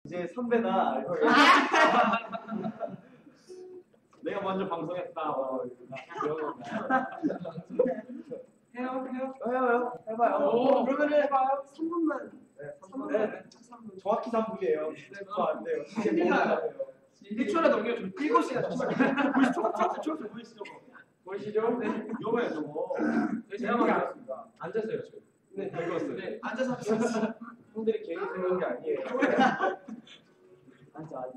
이제 선배다. 내가 먼저 방송했다. 해요. 해봐요. 그러면은 해봐요. 3분만. 네, 3분. 네. 정확히 3분이에요. 네, 안 돼요. 1초나 넘겨주면 7시간. 90초 보이시죠? 네. 요거예요, 저거. 제가 만들었습니다. 앉았어요, 지금. 네, 읽었어요. 네, 앉아서 하셨어요. 형들이 괜히 생각한 게 아니에요. 앉아.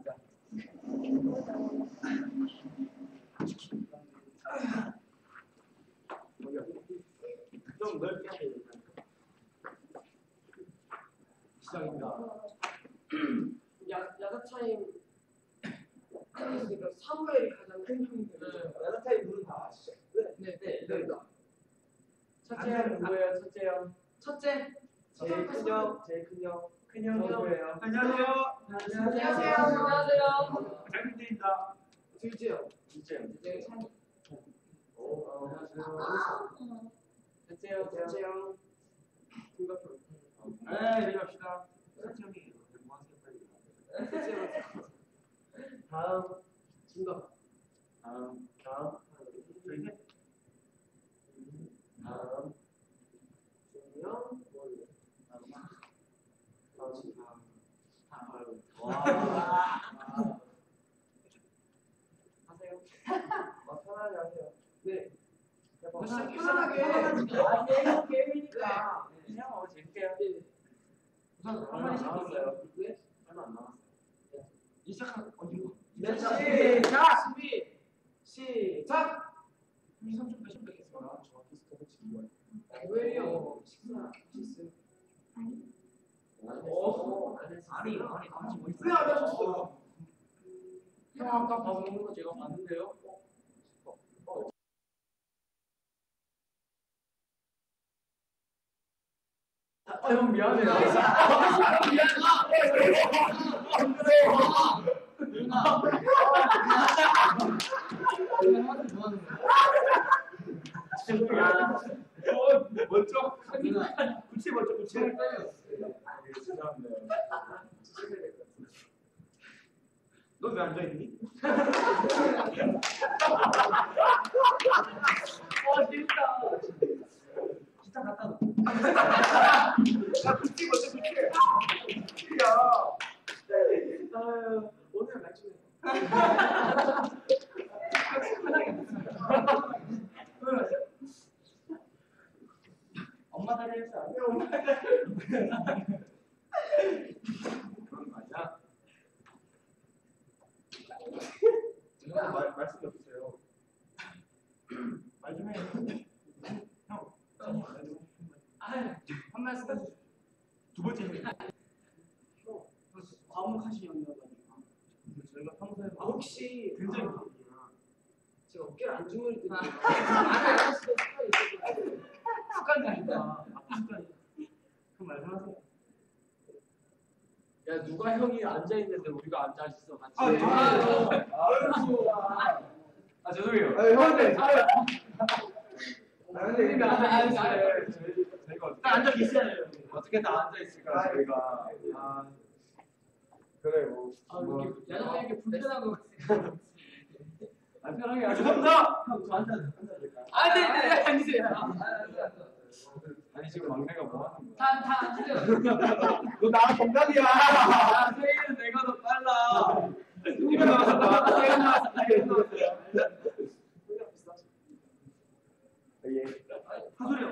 좀 넓게 하세요. 시작입니다. 야자타임 있으니까 사무엘이 가장 큰 형이 되죠. 야자타임 룰은 다 아시죠? 네. 첫째 형은 누구예요? 첫째 형. 첫째. 제일 큰 형. 큰 형이요. 안녕하세요. 잘 부탁드립니다. 둘째 형. 둘째 형. 안녕하세요. 셋째 형. 김갑현. 네, 내려갑시다. 셋째 형이 뭐 하세요, 빨리. 셋째 형. 다음 김갑현. 다음. 저희 셋. 다음 준이 형. 하세요. 편하게 하세요. 네. 편하게. 게임이니까. 그냥 재밌게 해요. 우선 한 마디씩 있어요. 네? 얼마 안 남았어요. 이 시작한 어디고? 시작. 이선 좀 빼시면 되겠습니다. 정확히 스톱을 지키고 와요. 왜요? 식사 하셨어요? 아니, 같이 뭐 왜 안 하셨어요? 형 아까 밥 먹는 거 제가 봤는데요. 형 미안해요. 먼저 구치 먼저 구치. 너 왜 앉아 있니? 진짜 갖다 놓. 야 구치 먼저 구치. 야. 오늘 말좀 엄마 다리 했어. 그런 거 아니야? 제가 말씀이 없으세요. 말 좀 해요. 형. 한 말씀 해주세요. 두 번째 형. 과묵하신 형이어가지고. 저희가 평소에 혹시 굉장히 제가 어깨를 안 주무를 때 말을 안 하시던 습관이 있어요. 습관이니까 습관이. 그럼 말씀하세요. 야 누가 형이 앉아 있는데 우리가 앉아 있어 같이. 죄송해요. 형한테. 저희가 앉아 계시잖아요. 어떻게 다 앉아 있을까 저희가. 그래 뭐. 이렇게 야자타 이렇게 불편한 거 같아요. 편하게 죄송합니다. 저 앉아도 될까요? 네, 앉으세요. 아니 지금 막내가 뭐 하는 거야? 다 앉으세요. 너 나랑 동갑이야. 야 세일은 내가 더 빨라. 1년 남았어. 1년 남았어. 1년 남았어요. 예. 소리요.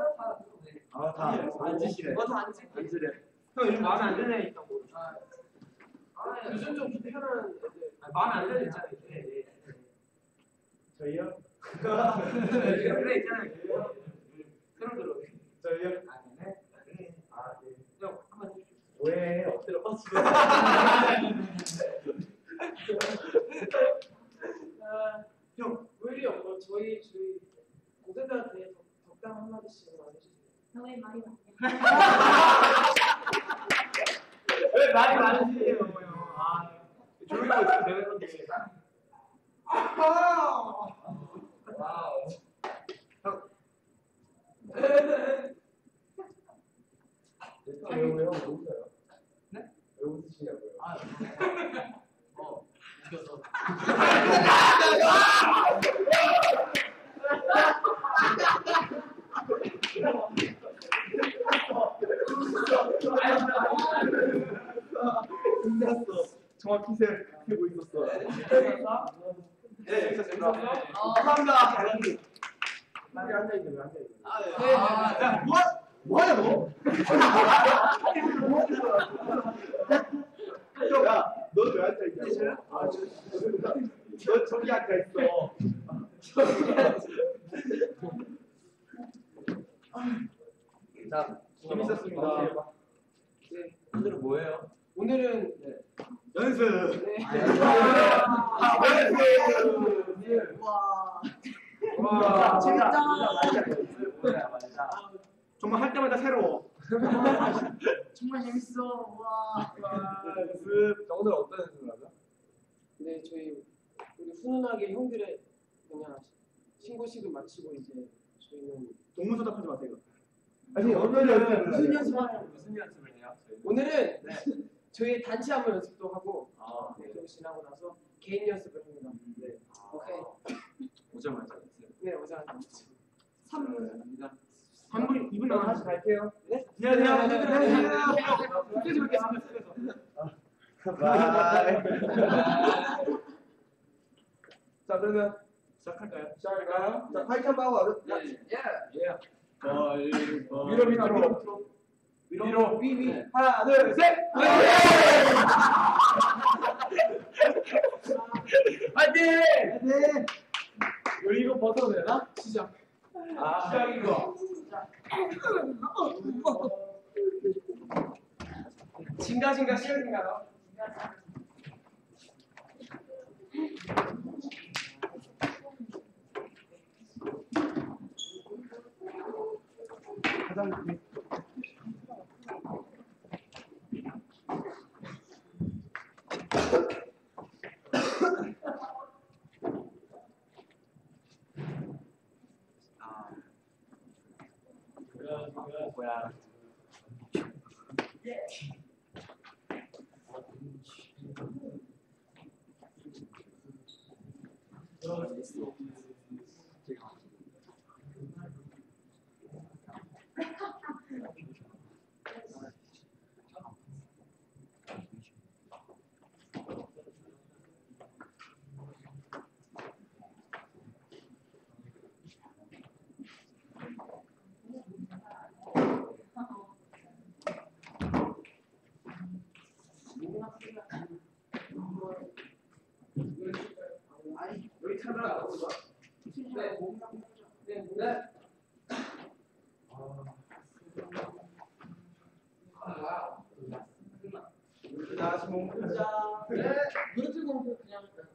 다 앉으시래. 다 앉으세요. 앉으래. 형 요즘 마음에 안 드는 애 있다고. 요즘 좀 편한 애들. 마음에 안 드는 애 있잖아요. 저희요? 그래 있잖아요. 새로 들어. 저희요? 네. 형 한번 해주세요. 왜 엎드려 뻗치고? 형, 왜이요? 뭐 저희 고객들한테 덕담 한 마디씩 해주세요. 너의 말이 많냐? 왜 말이 많으시네요, 형? 조용히 하고 있으면 되는 건데. 와우. 형. 왜요? 왜 웃어요? 네? 왜 웃으시냐고요? 이겨서. 끝났어. 정확히 세고 있었어. 네, 있었습니다. 감사합니다. 여기 앉아있네, 왜 앉아있네. 야, 뭐하냐, 너? 야, 너 왜 앉아있냐? 너 저기 앉아있어. 자, 재밌었습니다. 오늘은 뭐예요? 오늘은 연습! 와. 재밌다. 맞아. 정말 할 때마다 새로워. 정말 재밌어. 와. 연습. 오늘 어떤 연습을 하죠? 네, 저희 우리 훈훈하게 형들의 그냥 신고식을 마치고 이제 저희는 동문서답하지 마세요. 아니, 어떤 연습을 무슨 연습하냐? 무슨 연습을 해요? 저희는? 오늘은 저희 단체 안무 연습도 하고 아, 네. 그리고 지나고 나서 개인 연습을 합니다. 네. 오케이. 오자마자 연습. 네, 오자마자. 3분. 3분, 2분 남아 다시 갈게요. 네. 안녕하세요. 숙제에서 뵙겠습니다. 숙제에서. 바이. 자, 그러면 시작할까요? 자, 파이트 한번 하고 가죠. 예. 위로 밑으로. 위로 위. 하나, 둘, 셋. 화이팅! 이거 벗어도 되나? 시작. 시작인 거. 진가진가 시작인가요? 가장 뭐야? 여기 카메라 나오고 봐. 네. 다시 몸 자. 네. 무릎 들고 그냥 할까요?